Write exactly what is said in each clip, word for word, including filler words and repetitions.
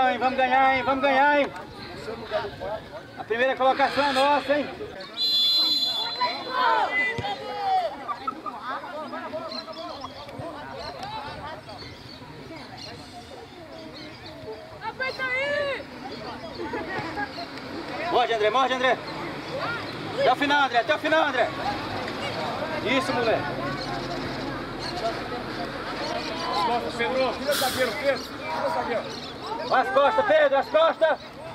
Vamos ganhar, hein? Vamos ganhar, hein? A primeira colocação é nossa, hein? Aperta aí! Morde, André, morde, André! Até o final, André, até o final, André! Isso, moleque! As costas, Pedro! Tira o zagueiro, Pedro! Tira o zagueiro! As costas, Pedro, as costas!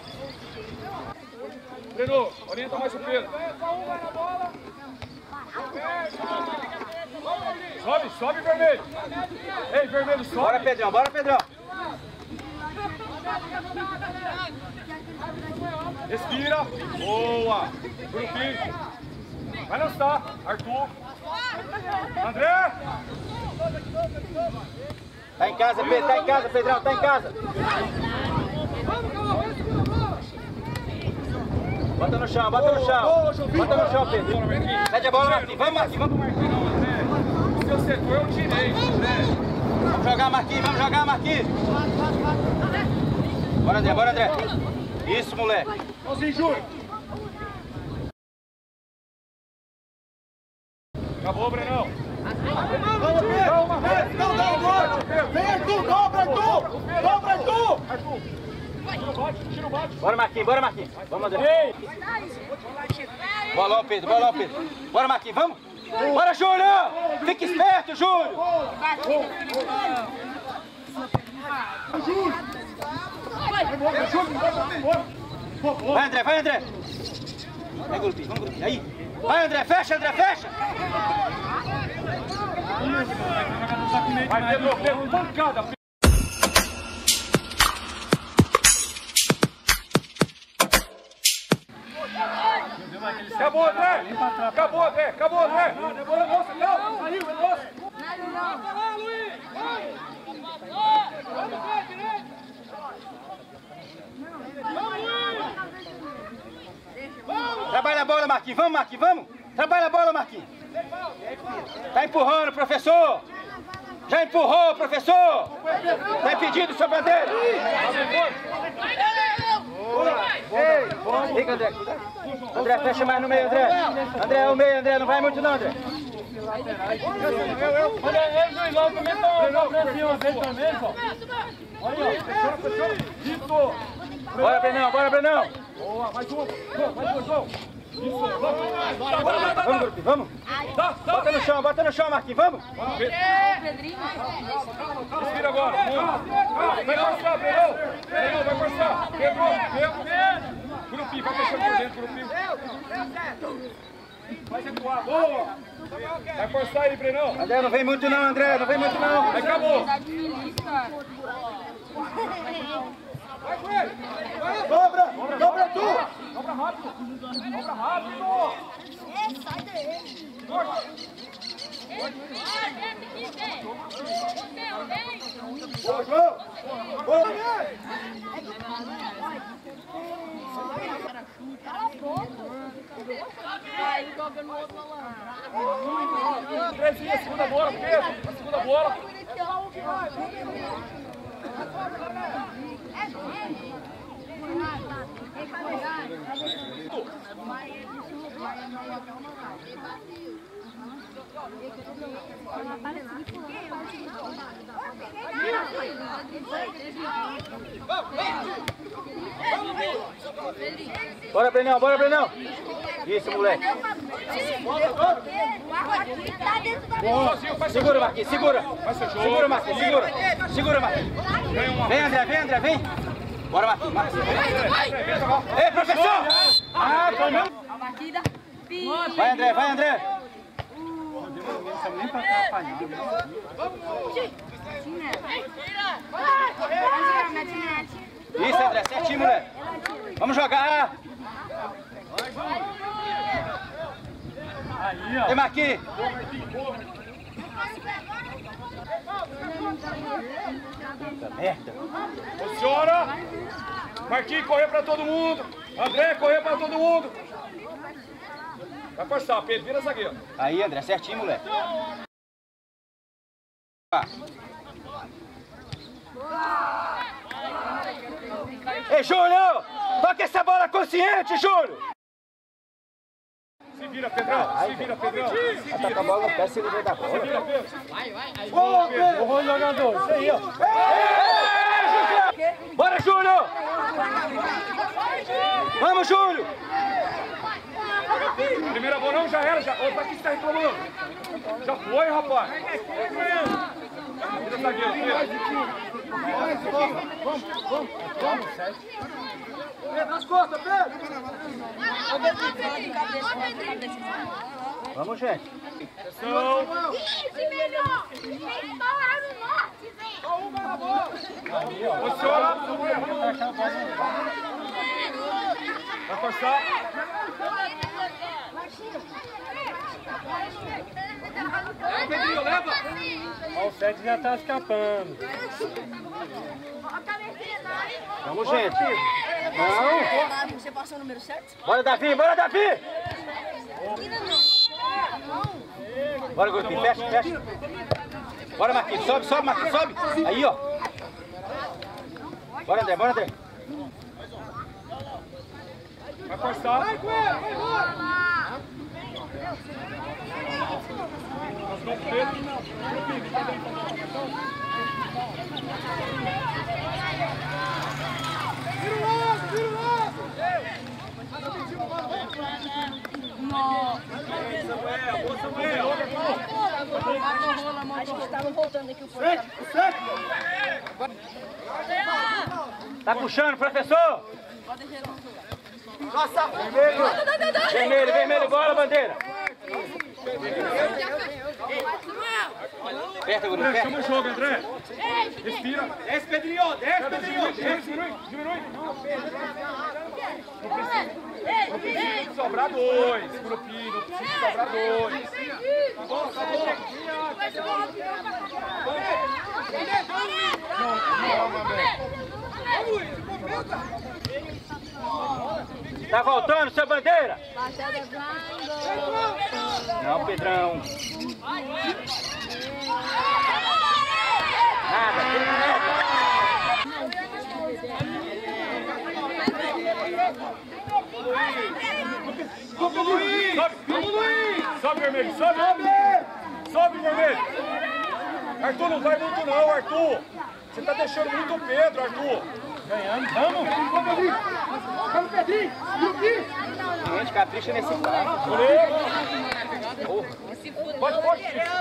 Pedro, orienta mais o Pedro! Sobe, sobe, vermelho! Ei, vermelho, sobe! Bora, Pedrão, bora, Pedrão! Respira! Boa! Grupinho! Vai lançar! Arthur! André! Tá em casa, Pedro, tá em casa, Pedrão, tá em casa! Bota no chão, bota no chão! Bota no chão, Pedro! Mete a bola, Marquinhos, vamos, Marquinhos, vamos, Marquinhos! O seu setor é o direito, André! Vamos jogar, Marquinhos, vamos jogar, Marquinhos! Bora, André, bora, André! Isso, moleque! Mãozinho, Júlio! Acabou, Brenão! Vamos, Pedro! Calma, Pedro! Não dá o gol! Vem, Arthur! Dobra, Arthur! Dobra, Arthur! Arthur! Tira o bate, tira o bate! Bora, Marquinhos, bora, Marquinhos! Vamos, André! Bolão, Pedro, bolão, Pedro! Bora, Marquinhos, vamos! Bora, Júlio! Fique esperto, Júlio! Vai, André, vai, André! Vai, grupinho, vamos, grupinho. Aí! Vai, André, fecha, André, fecha! Vai, Pedro, Pedro, pancada! Acabou, André! Acabou, André! Acabou, André! Não, moça, não! Saiu, é nosso! Vai, Luiz! Vai! Vamos, André, direito! Trabalha a bola, Marquinhos, vamos, Marquinhos, vamos! Trabalha a bola, Marquinhos! Tá empurrando, professor! Já empurrou, professor! Tá impedido, seu bandeira! Fica, André, André, fecha mais no meio, André! André, é o meio, André, não vai muito não, André! Olha aí, Juizão, também estão pra cima dele também, pô! Olha, fechou, fechou! Isso! Bora, Brenão, bora, Brenão! Boa, mais um! Mais um, João! Isso, vamos! Vamos, grupo, vamos! Bota no chão, bota no chão, Marquinhos, vamos! Respira agora! Vai forçar, Pedro! Pedro, vai forçar! Pedro, Pedro! Grupinho, vai fechando por dentro, grupinho! Vai recuar, boa! Vai forçar aí, Brenão! André, não vem muito não, André, não vem muito não! Aí acabou! Vai com ele! Dobra! Dobra tu! Dobra rápido! Dobra rápido! Sai daí! Boa, João! Boa! Trezinha, segunda bola, Pedro! A segunda bola! Bora, Brenão, bora, Brenão! Isso, moleque! Segura, Marquinhos, segura! Segura, Marquinhos, segura! Segura, Marquinhos! Vem, André, vem, André, vem! Bora, Marquinhos, Marquinhos! Ei, professor! Ah, vai, André, vai, André! Nem pra atrapalhar. Isso, André, certinho, moleque! Vamos jogar! Aí, ó! Ei, Marquinhos! Puta merda! Posiciona! Marquinhos correu pra todo mundo! André correu pra todo mundo! Vai forçar, Pedro, vira zagueiro! Aí, André, certinho, moleque! Ah. Ei, Júlio! Toca essa bola consciente, Júlio! Se vira, Pedrão! Se vira, Pedrão! Ataca a bola no pé, se livra da bola. Se vira, Pedro! Vai, vai, vai! Boa, Pedro! Boa, jogador! Isso aí, ó! Bora, Júlio! Vamos, Júlio! Primeira bola não, já era, já. Ô, pra que você tá reclamando? Já foi, rapaz. Vira zagueiro, vira. Vamos, vamos, vamos. Pedro, nas costas, Pedro! Vamos, gente. Atenção. Posiciona. Vai forçar. Pedrinho, leva. Ó, o sete já tá escapando. Vamos, gente. Não. Você passou o número certo? Bora, Davi, bora, Davi! Bora, grupinho, fecha, fecha. Bora, Marquinhos, sobe, sobe, Marquinhos, sobe. Aí, ó. Bora, André, bora, André. Vai forçar. Vai com ele, vai embora. Vira o lado, vira o lado! Acho que estavam voltando aqui o Sete, sete! Tá puxando, professor? Nossa, vermelho! Vermelho, vermelho, bola, bandeira. Aperta, Guru, aperta. Chama o jogo, André. Respira. Desce, Pedrinho, desce, Pedrinho! Diminui, diminui. Não precisa sobrar dois, grupinho. Não precisa sobrar dois. Acabou, acabou! Tá voltando, seu bandeira? Não, Pedrão. Nada, Vamos, Luiz! Sobe, vamos, Luiz! Sobe, vermelho, sobe! Sobe, vermelho! Arthur, não vai muito não, Arthur! Você tá deixando muito o Pedro, Arthur! Ganhando, vamos! Vamos, Pedrinho! Grupinho! gente, capricha nesse carro. Pode, pode!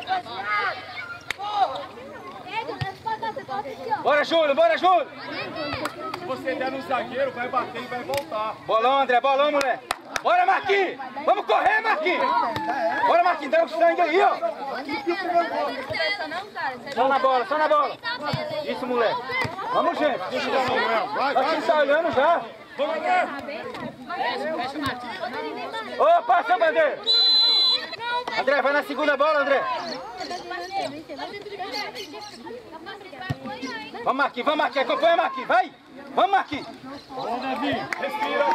Bora, Júlio, bora, Júlio! Se você der no zagueiro, vai bater e vai voltar. Bolão, André, bolão, moleque. Bora, Marquinhos! Vamos correr, Marquinhos! Bora, Marquinhos, dá o sangue aí, ó! Só na bola, só na bola! Isso, moleque! Vamos, gente! Deixa eu dar. Marquinhos tá olhando já! Vamos, André! Ô, passa a bandeira! André, vai na segunda bola, André! Vamos, Marquinhos, vamos, Marquinhos! Acompanha, Marquinhos, vai! Vamos, Marquinhos! Vamos, Davi! Respira!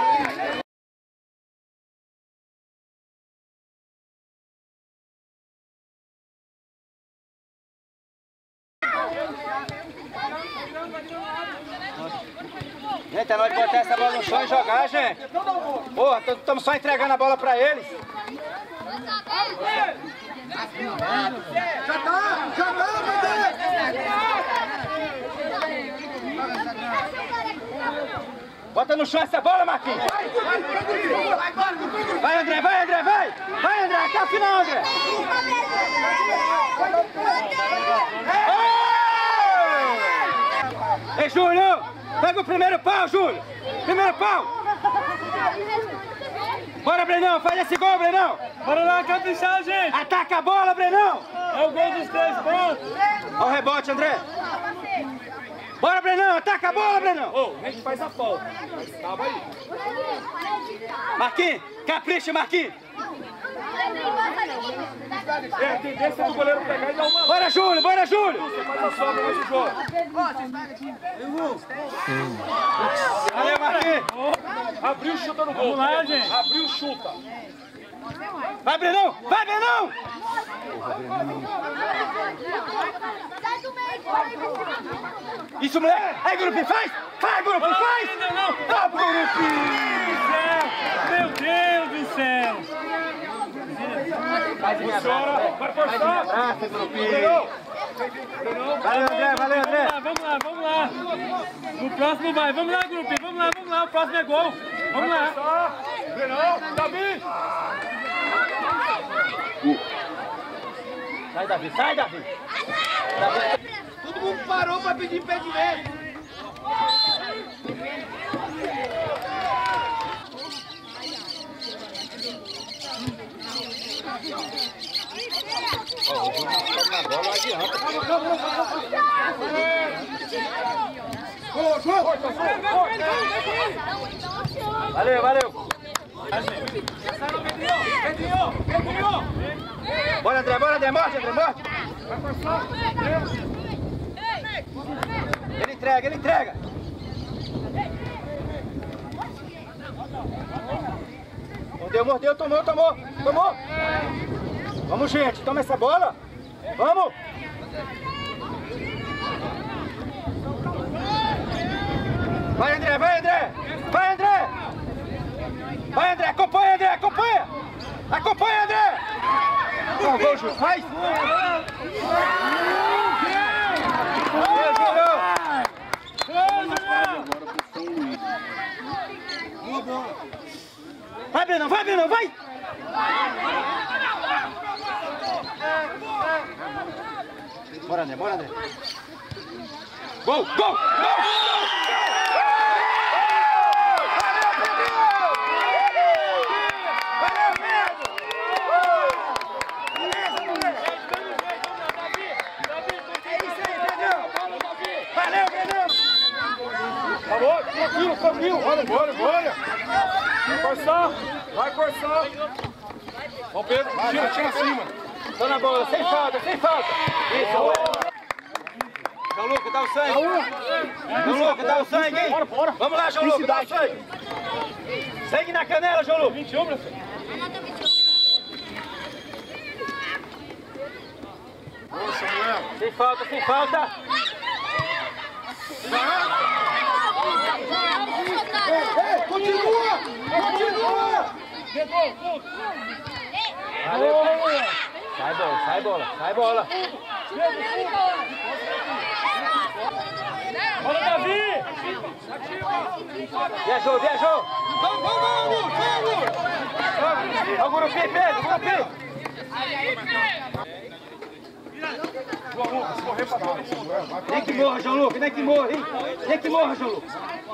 Gente, tá na hora de botar essa bola no chão e jogar, gente. Porra, estamos só entregando a bola pra eles. Já tá! Já tá, bandeira! Bota no chão essa bola, Marquinhos. Vai, André, vai, André, vai! Vai, André, até o final, André! Ei, Júlio! Pega o primeiro pau, Júlio! Primeiro pau! Bora, Brenão! Faz esse gol, Brenão! Bora lá caprichar, gente! Ataca a bola, Brenão! É o gol dos três pontos! Olha o rebote, André! Bora, Brenão! Ataca a bola, Brenão! Ô, a gente faz a falta. Mas tava aí. Marquinhos! Capricha, Marquinhos! É, a tendência do goleiro pegar e dar uma... Bora, Júlio! Bora, Júlio! Você faz a sobra nesse jogo. Valeu, Marquinhos! Abriu, chuta no gol. Vamos lá, gente. Abriu, chuta. Vai, Brenão! Vai, Brenão! Isso, moleque! Aí, Grupo, faz! Vai, Grupo, faz! Ah, Grupi! Meu Deus do céu! Funciona, vai forçar! Abraça, Grupi! Valeu, André, valeu, André! Vamos lá, vamos lá! No próximo vai, vamos lá, Grupi, vamos lá, vamos lá, o próximo é gol! Vamos lá! Brenão, Davi! Sai, Davi, sai, Davi! Todo mundo parou pra pedir pé de vez. Valeu, valeu! Bora, André, bora, André, morte, André, morte! Ele entrega, ele entrega! Mordeu, mordeu, tomou, tomou, tomou! Vamos, gente, toma essa bola! Vamos! Vai, André, vai, André! Vai, André! Vai, André, acompanha, André, acompanha! Acompanha, André! Vamos, gol, Ju, vai! Vai, Brenão, vai, Brenão, vai! Bora, André, bora, André! Gol, gol, gol! Alô, tranquilo, tranquilo, olha, bora, bora! Vai forçar, vai forçar! Ó Pedro, tira, tira acima! Tô na bola, sem falta, sem falta! Isso, João Lucas, dá o sangue! João Lucas, dá o sangue, hein? Bora, bora! Vamos lá, João Lucas, dá o sangue! Sangue na canela, João Lucas! vinte e um, meu filho! Boa, Samuel! Sem falta, sem falta! Ei, continua! Continua! Valeu! Sai bola, sai bola, sai bola! Bora, Davi! Viajou, viajou! Vamos, vamos, vamos! Olha o Grupi, Pedro, Grupi! João Lucas, correr pra trás, Samuel! Nem que morra, João Lucas, nem que morra, hein? Nem que morra, João Lucas!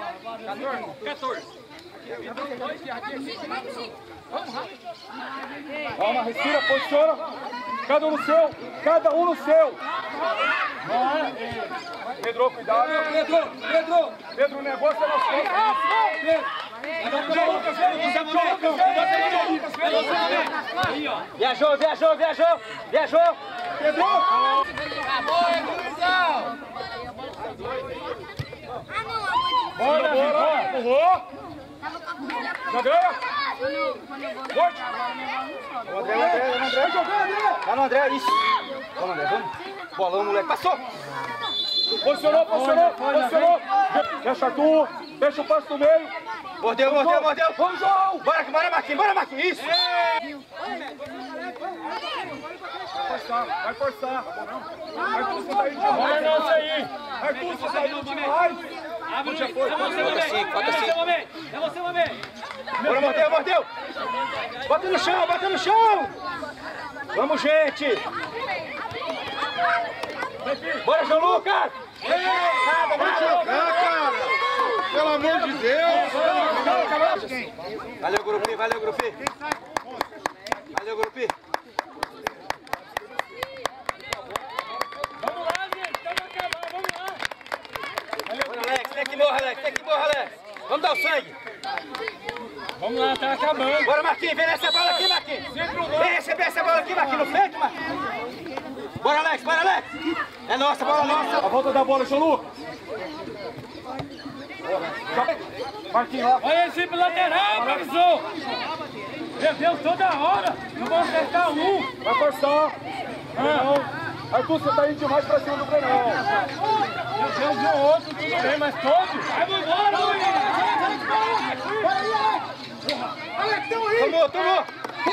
Calma, respira, posiciona! Cada um no seu! Cada um no seu! Pedro, cuidado! Pedro, Pedro! Pedro, o negócio é nas costas! João Lucas, vem! João Lucas, vem! João Lucas, vem! Viajou, viajou, viajou! Viajou! Pedro! Bora, bora! Empurrou! Já ganha! Forte! O André, o André, o André! Tá no André, isso! Vamos, André, vamos! Bolão, moleque, passou! Posicionou, posicionou, posicionou! Fecha tu, fecha o passo no meio! Mordeu, mordeu, mordeu! Vamos, João! Bora, bora, Marquinhos, bora, Marquinhos! Isso! Vai forçar, vai forçar! Arthur, você tá aí demais! Bora, nossa aí! Arthur, você tá aí demais! Já foi! Falta cinco, falta cinco! É você, Mamê! Bora, mordeu, mordeu! Bota no chão, bota no chão! Vamos, gente! Bora, João Lucas! Nada, nada! cara! Pelo amor de Deus! Valeu, Grupi, valeu, Grupi! Valeu, Grupi! Vamos lá, gente! Tá pra acabar, vamos lá! Bora, Alex, tem que morrer, Alex, tem que morrer, Alex! Vamos dar o sangue! Vamos lá, tá acabando! Bora, Marquinhos, vem nessa bola aqui, Marquinhos! Vem receber essa bola aqui, Marquinhos, no peito, Marquinhos! Bora, Alex, bora, Alex! É nossa, bola nossa! A volta da bola, João Lucas! Marquinhos lá! Olha esse lateral, professor! Meu Deus, toda hora! Não vou acertar um! Vai forçar! Não! Arthur, você tá indo demais pra cima do Brenão! Meu Deus, um outro, tudo bem, mas todos! Vai embora,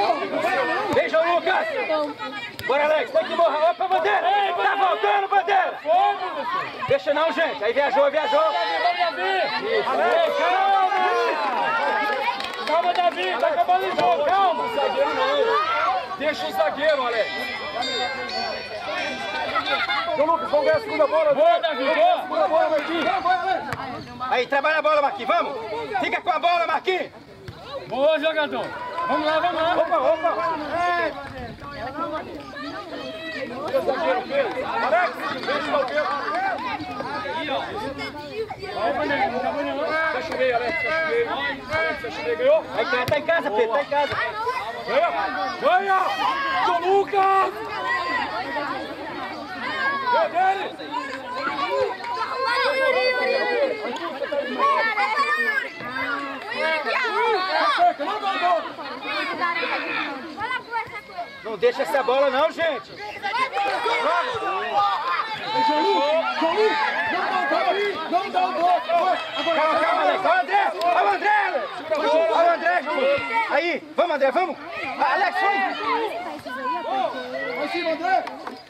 Vem, João Lucas. Bora, Alex, tem que morrer. Opa, Bandeira. Tá voltando, Bandeira. Deixa não, gente. Aí viajou, viajou. Alex, calma. Calma, Davi. Tá acabando o jogo. Calma. Zagueiro não. Deixa o zagueiro, Alex. João Lucas, vamos ganhar a segunda bola. Boa, Davi, boa. Segunda bola, Marquinhos. Aí, trabalha a bola, Marquinhos, vamos. Fica com a bola, Marquinhos. Boa, jogador. Vamos lá, vamos lá. Opa, opa. E o zagueiro fez. Alex, deixa o Pedro. Vai, Bandeira, não tá bom não. Fecha o meio, Alex, fecha o meio. Alex, fecha o meio, ganhou? Aí, tá, tá em casa, Pedro, tá em casa. Ganha! Ganha! João Lucas! Ganha dele! Não deixa essa bola não, gente. Não dá o gol! Calma, calma, Alex. Olha o André! Olha o André, Alex! Olha o André, gente. Aí, vamos, André, vamos. Ah, Alex, vamos. Vai sim, André!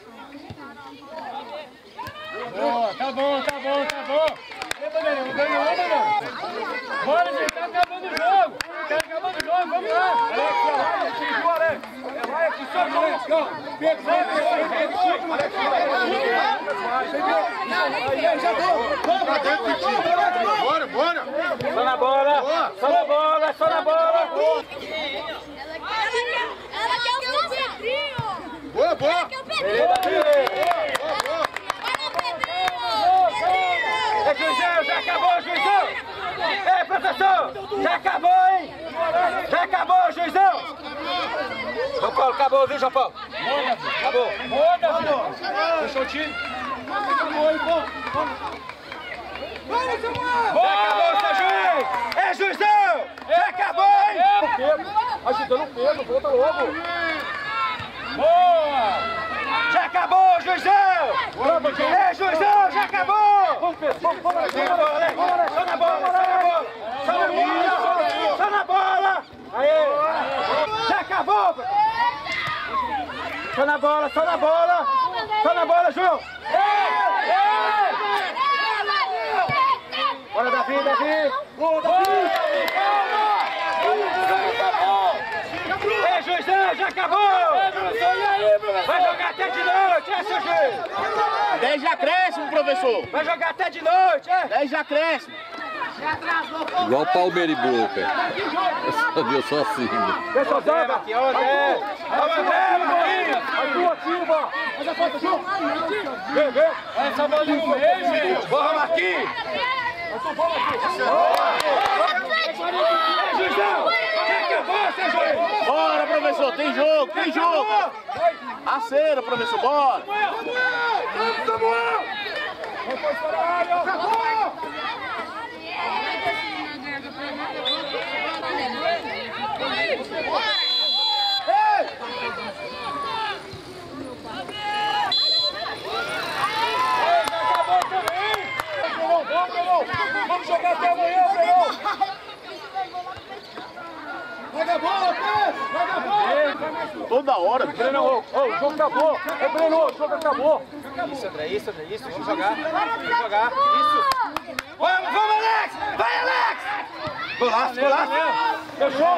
Boa, tá bom, tá bom, tá bom. Ei, Bandeira, não ganhou, Bandeira. Bora, gente, tá acabando o jogo. Tá acabando o jogo, vamos lá. Alex, é lá, atingiu, Alex. É lá, aqui, só João Lucas, calma. Pedro, vai, Pedro, Pedro, Alex, Aí, já deu! Bora, bora! Só na bola. Só na bola, só na bola. Ela quer o Pedrinho! Boa, boa! É, Juizão, já acabou, Juizão! Ei, professor! Já acabou, hein? Já acabou, Juizão! João Paulo, acabou, viu, João Paulo? Acabou. Boa, Davi. fechou o time. Já acabou, seu juiz! É, Juizão! Já acabou, hein? Pedro, agitando o Pedro, volta logo. Boa! Já acabou, Juizão! É, Juizão, já acabou! Vamos, Pedro, vamos, vamos, Só na bola, Alex! Só na bola, só na bola! Só na bola! Só na bola! Aê! Já acabou! Só na bola, só na bola! Só na bola, João! Ei! Ei! Bora, Davi, Davi! Boa, Davi! Ei, Juizão, já acabou! Vai jogar até de noite, é, seu juiz? dez de acréscimo, professor! Vai jogar até de noite, é? dez de acréscimo! Igual Palmeira e Boca. Eu só assim. Deixa o Zé, aqui, ó, André! Olha o André, Marquinhos! Atua, ativa! Faz a falta, João! Vem, vem! Olha essa bola no meio, gente. Porra, Marquinhos! É, Juizão! Já acabou, seu juiz! Bora, professor! Tem jogo, tem jogo! A cera, professor, bora! Vamos para a área! Vamos jogar até amanhã, Pedro! Pega a bola, Pedro! Pega a bola! Toda hora! Breno, ô, ô, o jogo acabou! É Breno, o jogo acabou! Isso, André, isso, André, isso, vamos jogar, vamos jogar, isso! Vamos, vamos, Alex! Vai, Alex! Golaço, golaço! Fechou?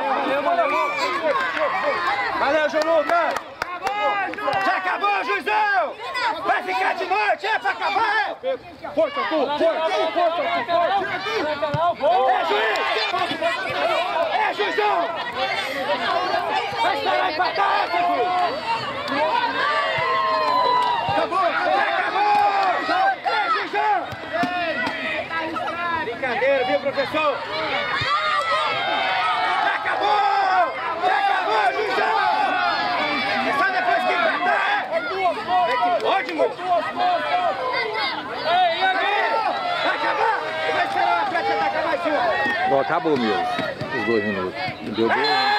Valeu, João Lucas! Já acabou, Juizão! Vai ficar de noite, é pra acabar, é? Força, Arthur! Força, força, força! É, juiz! É, Juizão! Vai esperar empatar, é, juiz! Acabou! Acabou! É, Juizão! Brincadeira, viu, professor? Já acabou! Já acabou, Juizão! É só depois que empatar, é? É que pode, mano! Ei, e aí? Vai acabar! Vai esperar o Atlético atacar mais um! Ó, acabou mesmo. Os dois minutos. Deu dois.